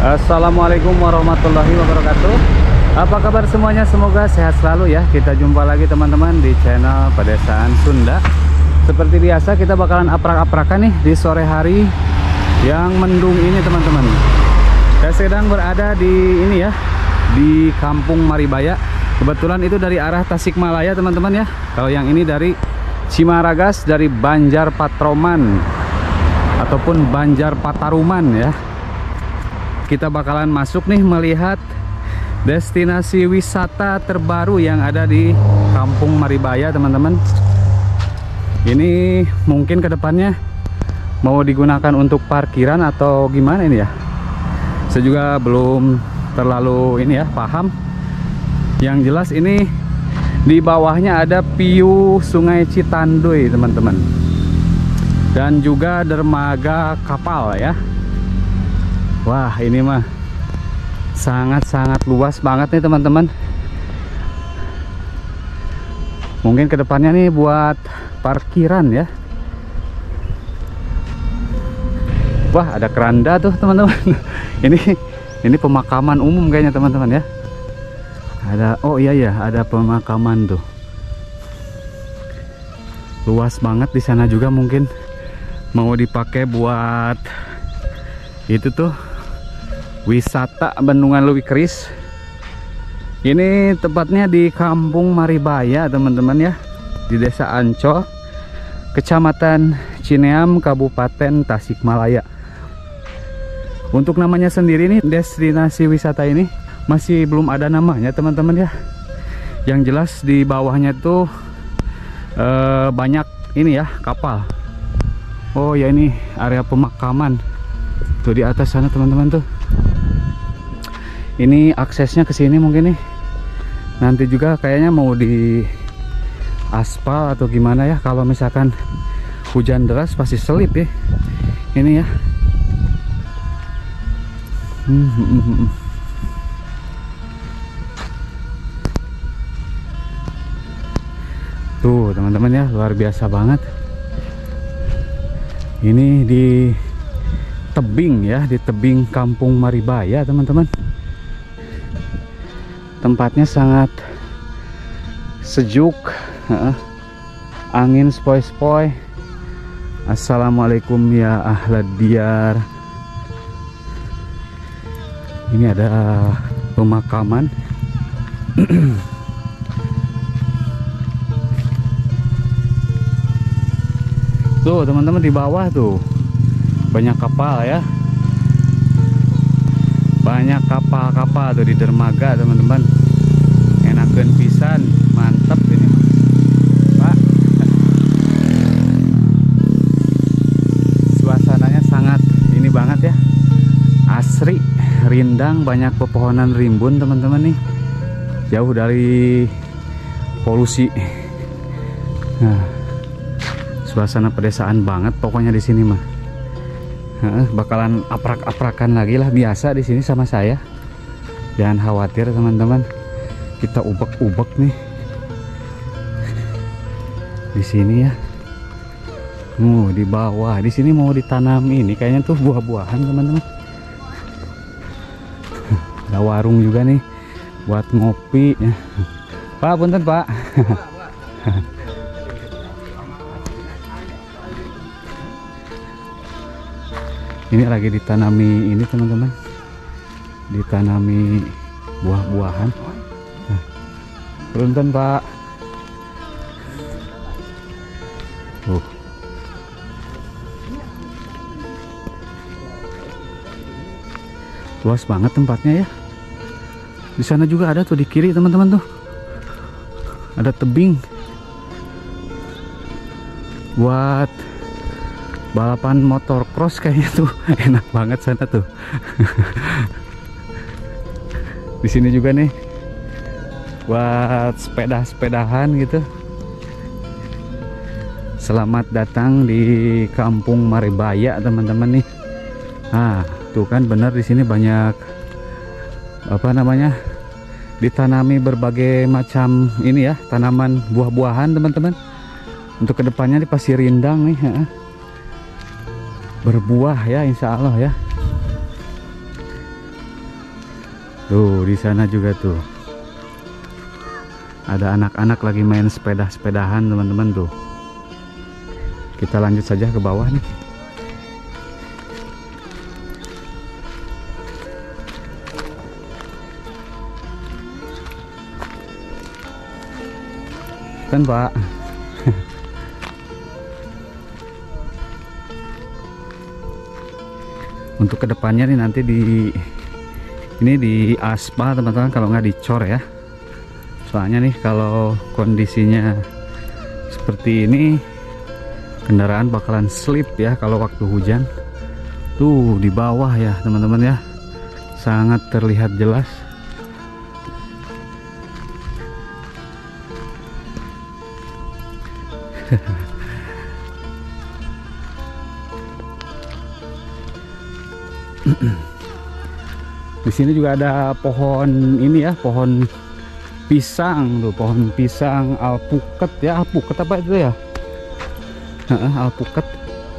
Assalamualaikum warahmatullahi wabarakatuh. Apa kabar semuanya? Semoga sehat selalu ya. Kita jumpa lagi teman-teman di channel Pedesaan Sunda. Seperti biasa kita bakalan aprak-aprakan nih di sore hari yang mendung ini teman-teman. Saya sedang berada di ini ya, di Kampung Maribaya. Kebetulan itu dari arah Tasikmalaya teman-teman ya. Kalau yang ini dari Cimaragas, dari Banjar Patroman ataupun Banjar Pataruman ya. Kita bakalan masuk nih melihat destinasi wisata terbaru yang ada di Kampung Maribaya teman-teman. Ini mungkin kedepannya mau digunakan untuk parkiran atau gimana ini ya. Saya juga belum terlalu ini ya paham. Yang jelas ini di bawahnya ada piu Sungai Citanduy teman-teman. Dan juga dermaga kapal ya. Wah, ini mah sangat-sangat luas banget nih teman-teman. Mungkin kedepannya nih buat parkiran ya. Wah, ada keranda tuh teman-teman. Ini pemakaman umum kayaknya teman-teman ya. Ada, oh iya ya, ada pemakaman tuh. Luas banget di sana juga, mungkin mau dipakai buat itu tuh wisata Bendungan Leuwi Keris. Ini tepatnya di Kampung Maribaya teman-teman ya, di Desa Ancol, Kecamatan Cineam, Kabupaten Tasikmalaya. Untuk namanya sendiri nih, destinasi wisata ini masih belum ada namanya teman-teman ya. Yang jelas di bawahnya tuh banyak ini ya, kapal. Oh ya, ini area pemakaman tuh di atas sana teman-teman tuh. Ini aksesnya ke sini mungkin nih. Nanti juga kayaknya mau di aspal atau gimana ya. Kalau misalkan hujan deras pasti selip ya. Ini ya. Tuh teman-teman ya, luar biasa banget. Ini di tebing ya, di tebing Kampung Maribaya teman-teman. Tempatnya sangat sejuk, angin spoi-spoi. Assalamualaikum ya ahlad diyar. Ini ada pemakaman. Tuh teman-teman, di bawah tuh banyak kapal ya. Banyak kapal-kapal tuh di dermaga teman-teman. Enakeun pisan, mantep ini Pak. Suasananya sangat ini banget ya, asri, rindang, banyak pepohonan rimbun teman-teman nih. Jauh dari polusi. Nah, suasana pedesaan banget pokoknya di sini mah. Bakalan aprak-aprakan lagi lah, biasa di sini sama saya. Jangan khawatir teman-teman, kita ubek-ubek nih di sini ya. Di bawah di sini mau ditanam ini kayaknya tuh buah-buahan teman-teman. Ada warung juga nih buat ngopi ya. Pak, punten Pak. Ini lagi ditanami ini teman-teman, ditanami buah-buahan. Nah, punten Pak. Luas banget tempatnya ya. Di sana juga ada tuh di kiri teman-teman tuh, ada tebing buat balapan motor cross kayaknya tuh. Enak banget sana tuh. Di sini juga nih buat sepeda-sepedahan gitu. Selamat datang di Kampung Maribaya teman-teman nih. Nah, tuh kan benar di sini banyak apa namanya? Ditanami berbagai macam ini ya, tanaman buah-buahan teman-teman. Untuk kedepannya di pasti rindang nih ya. Berbuah ya insya Allah ya. Tuh, di sana juga tuh. Ada anak-anak lagi main sepeda-sepedahan, teman-teman tuh. Kita lanjut saja ke bawah nih. Kan, Pak. Untuk kedepannya nih nanti ini di aspal, teman-teman, kalau nggak dicor ya. Soalnya nih kalau kondisinya seperti ini, kendaraan bakalan slip ya kalau waktu hujan. Tuh di bawah ya, teman-teman ya, sangat terlihat jelas. Di sini juga ada pohon ini ya, pohon pisang tuh, pohon pisang alpukat ya, alpukat apa itu ya? Alpukat.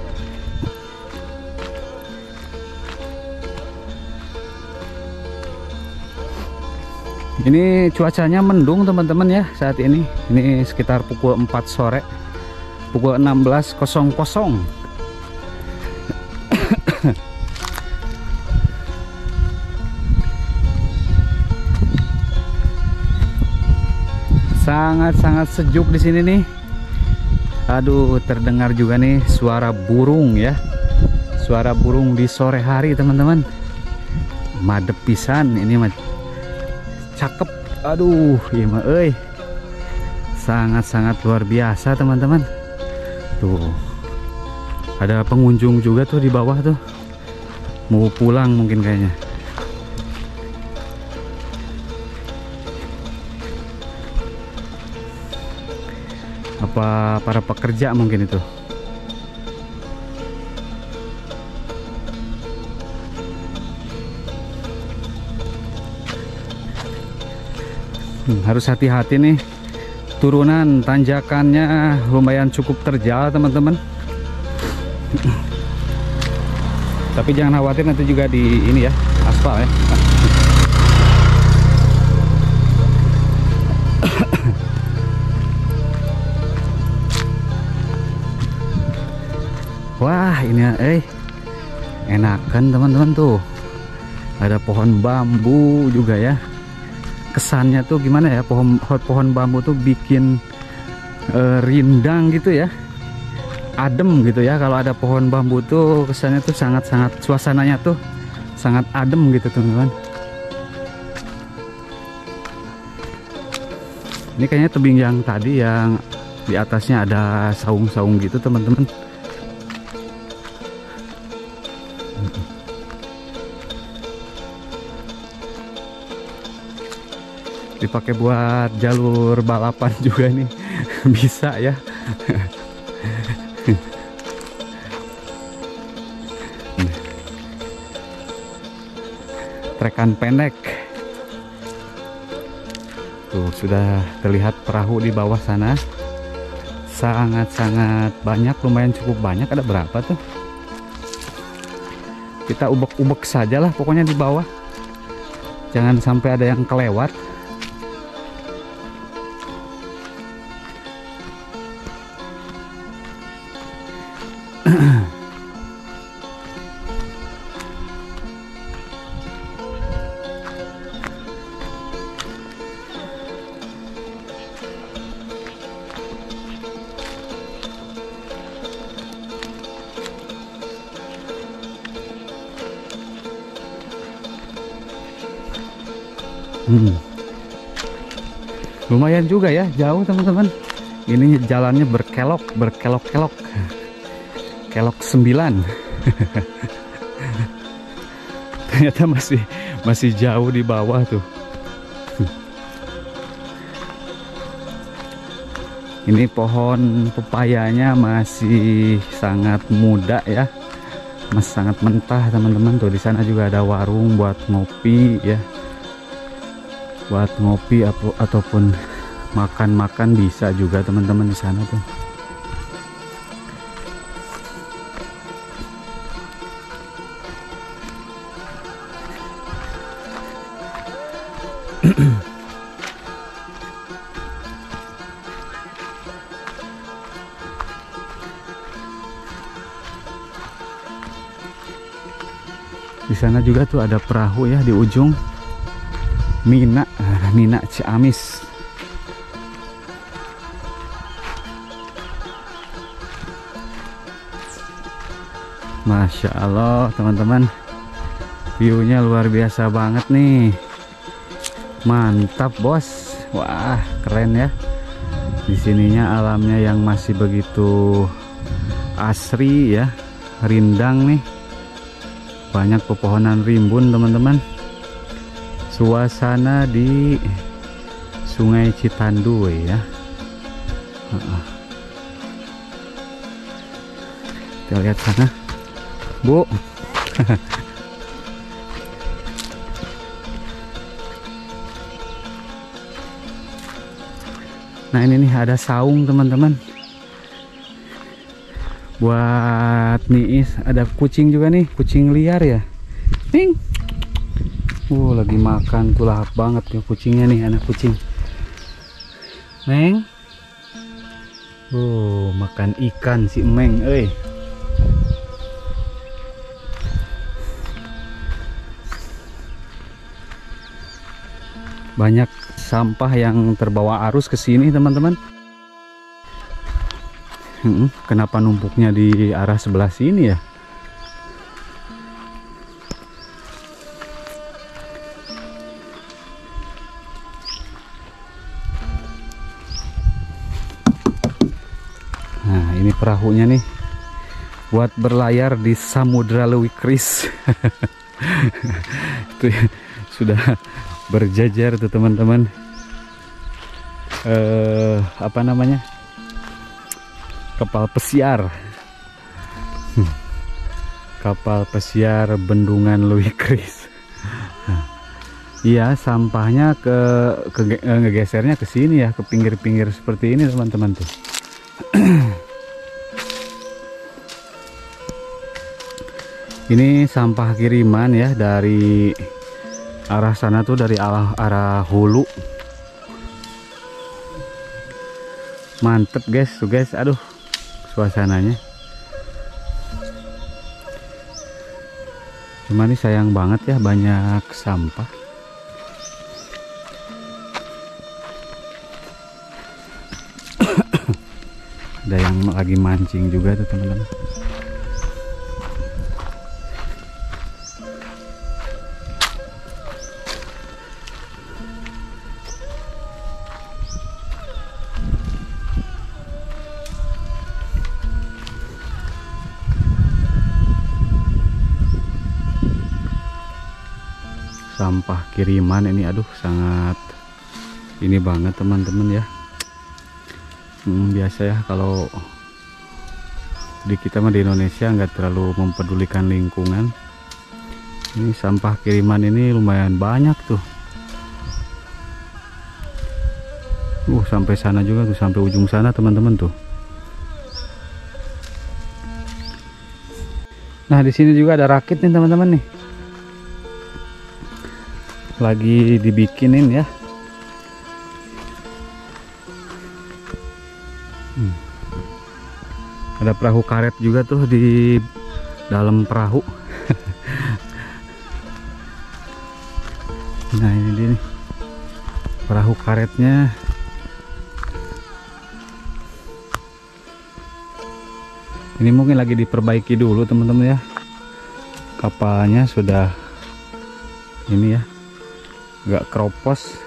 Ini cuacanya mendung, teman-teman ya, saat ini. Ini sekitar pukul 4 sore, pukul 16.00. Sangat-sangat sejuk di sini nih. Aduh, terdengar juga nih suara burung ya. Suara burung di sore hari, teman-teman. Madep pisan ini mah. Cakep. Aduh, iya mah euy. Sangat-sangat luar biasa, teman-teman. Tuh. Ada pengunjung juga tuh di bawah tuh. Mau pulang mungkin kayaknya. Apa para pekerja mungkin itu. Harus hati-hati nih, turunan tanjakannya lumayan cukup terjal, teman-teman. Tapi jangan khawatir, nanti juga di ini ya, aspal ya. Wah, ini enakan, teman-teman tuh. Ada pohon bambu juga ya. Kesannya tuh gimana ya, pohon bambu tuh bikin rindang gitu ya. Adem gitu ya. Kalau ada pohon bambu tuh kesannya tuh sangat-sangat, suasananya tuh sangat adem gitu, teman-teman. Ini kayaknya tebing yang tadi yang di atasnya ada saung-saung gitu, teman-teman. Dipakai buat jalur balapan juga nih. Bisa ya. Trekan pendek. Tuh sudah terlihat perahu di bawah sana. Sangat-sangat banyak, lumayan cukup banyak. Ada berapa tuh? Kita ubek-ubek saja lah pokoknya di bawah. Jangan sampai ada yang kelewat. Lumayan juga ya, jauh, teman-teman. Ini jalannya berkelok-kelok. Kelok 9. Ternyata masih jauh di bawah tuh. Ini pohon pepayanya masih sangat muda ya. Masih sangat mentah, teman-teman. Tuh di sana juga ada warung buat ngopi ya. Buat ngopi ataupun makan-makan bisa juga, teman-teman, di sana tuh. Di sana juga tuh ada perahu ya di ujung. Mina Ciamis. Masya Allah teman-teman, view-nya luar biasa banget nih. Mantap bos. Wah keren ya. Di sininya alamnya yang masih begitu asri ya, rindang nih. Banyak pepohonan rimbun teman-teman. Suasana di Sungai Citanduwe ya. Kita lihat sana, Bu. Nah ini nih ada saung teman-teman. Buat niis, ada kucing juga nih, kucing liar ya. Ning. Lagi makan tuh, lahap banget ya kucingnya nih, anak kucing. Neng. Makan ikan si Meng, euy. Banyak sampah yang terbawa arus ke sini teman-teman. Kenapa numpuknya di arah sebelah sini ya? Nah ini perahunya nih, buat berlayar di Samudra Leuwikris. Itu sudah berjajar tuh teman-teman. Apa namanya, kapal pesiar. Kapal pesiar Bendungan Leuwikris. Iya, sampahnya ngegesernya ke sini ya, ke pinggir-pinggir seperti ini teman-teman tuh. Ini sampah kiriman ya dari arah sana tuh, dari arah hulu. Mantep guys tuh guys, aduh suasananya. Cuma ini sayang banget ya, banyak sampah. Ada yang lagi mancing juga tuh teman-teman. Sampah kiriman ini, aduh sangat ini banget teman-teman ya. Biasa ya kalau di kita mah di Indonesia nggak terlalu mempedulikan lingkungan. Ini sampah kiriman ini lumayan banyak tuh. Sampai sana juga tuh, sampai ujung sana teman-teman tuh. Nah di sini juga ada rakit nih teman-teman nih, lagi dibikinin ya. Ada perahu karet juga tuh di dalam perahu. Nah ini dia nih, perahu karetnya. Ini mungkin lagi diperbaiki dulu teman-teman ya. Kapalnya sudah ini ya, agak keropos.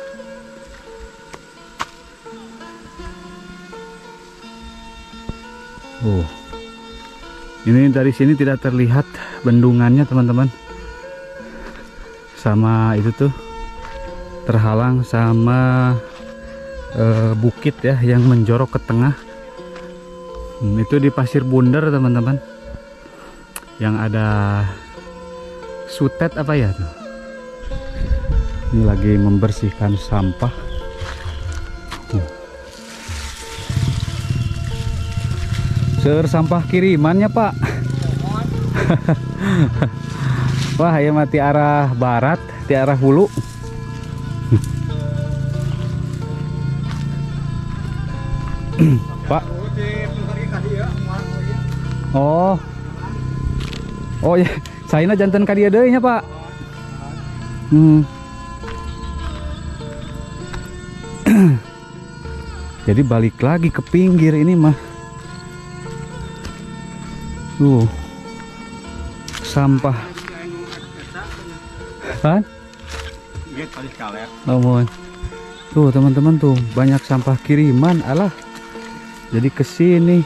Ini dari sini tidak terlihat bendungannya teman-teman, sama itu tuh terhalang sama bukit ya yang menjorok ke tengah. Itu di Pasir Bundar teman-teman, yang ada sutet apa ya tuh. Ini lagi membersihkan sampah. Sampah kirimannya Pak. Wah ya mati arah barat, di arah hulu. Pak. Oh ya, Saina jantan ka dieu deui nya, Pak. Jadi balik lagi ke pinggir ini mah. Sampah. Kan? Tuh teman-teman tuh banyak sampah kiriman, alah. Jadi kesini.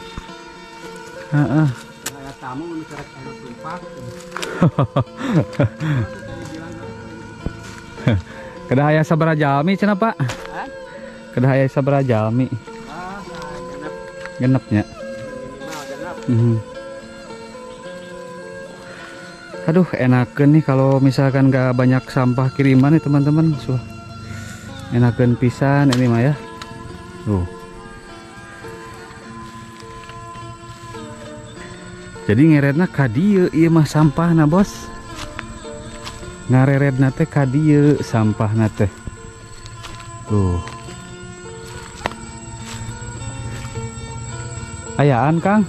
Kedah aya sabaraha jalmi cenah, Pak? Kedah aya sabaraha jalmi? Genepnya. Aduh, enakeun nih kalau misalkan gak banyak sampah kiriman nih teman-teman. Enakeun pisan ini mah ya. Jadi ngeredna ka dieu ieu mah sampahna, Bos. Ngareredna teh ka dieu sampahna teh. Tuh. Ayaan, Kang.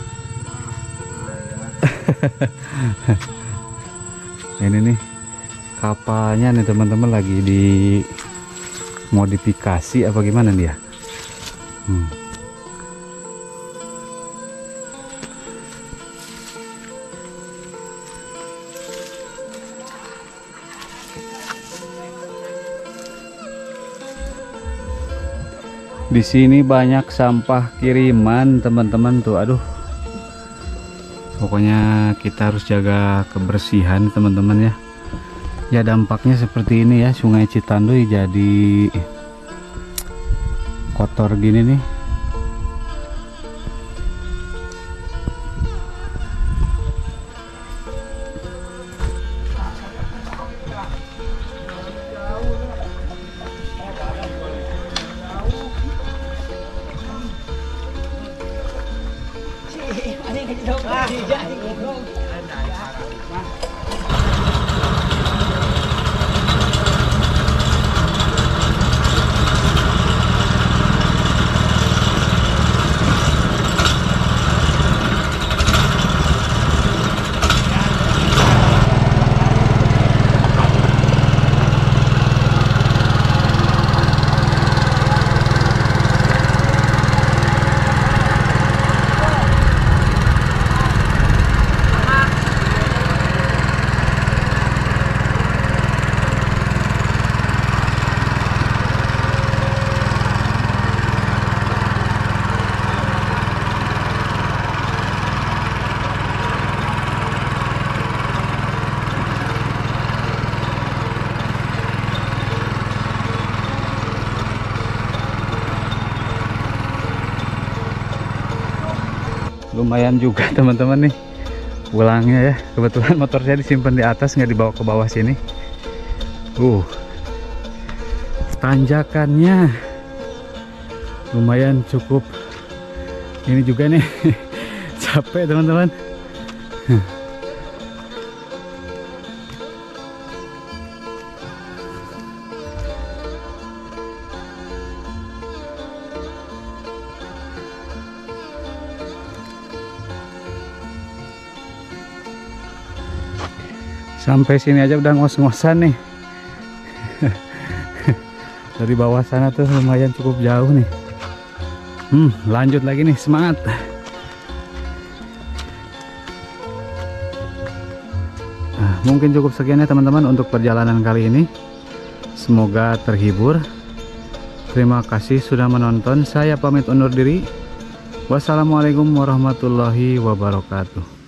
Ini nih kapalnya nih teman-teman lagi di modifikasi apa gimana nih ya. Di sini banyak sampah kiriman teman-teman tuh, aduh. Pokoknya kita harus jaga kebersihan teman-teman ya. Ya dampaknya seperti ini ya, Sungai Citanduy jadi kotor gini nih. Lumayan juga teman-teman nih pulangnya ya. Kebetulan motor saya disimpan di atas, nggak dibawa ke bawah sini. Tanjakannya lumayan cukup ini juga nih. Capek teman-teman. Sampai sini aja udah ngos-ngosan nih. Dari bawah sana tuh lumayan cukup jauh nih. Lanjut lagi nih, semangat. Mungkin cukup sekian ya teman-teman untuk perjalanan kali ini. Semoga terhibur. Terima kasih sudah menonton. Saya pamit undur diri. Wassalamualaikum warahmatullahi wabarakatuh.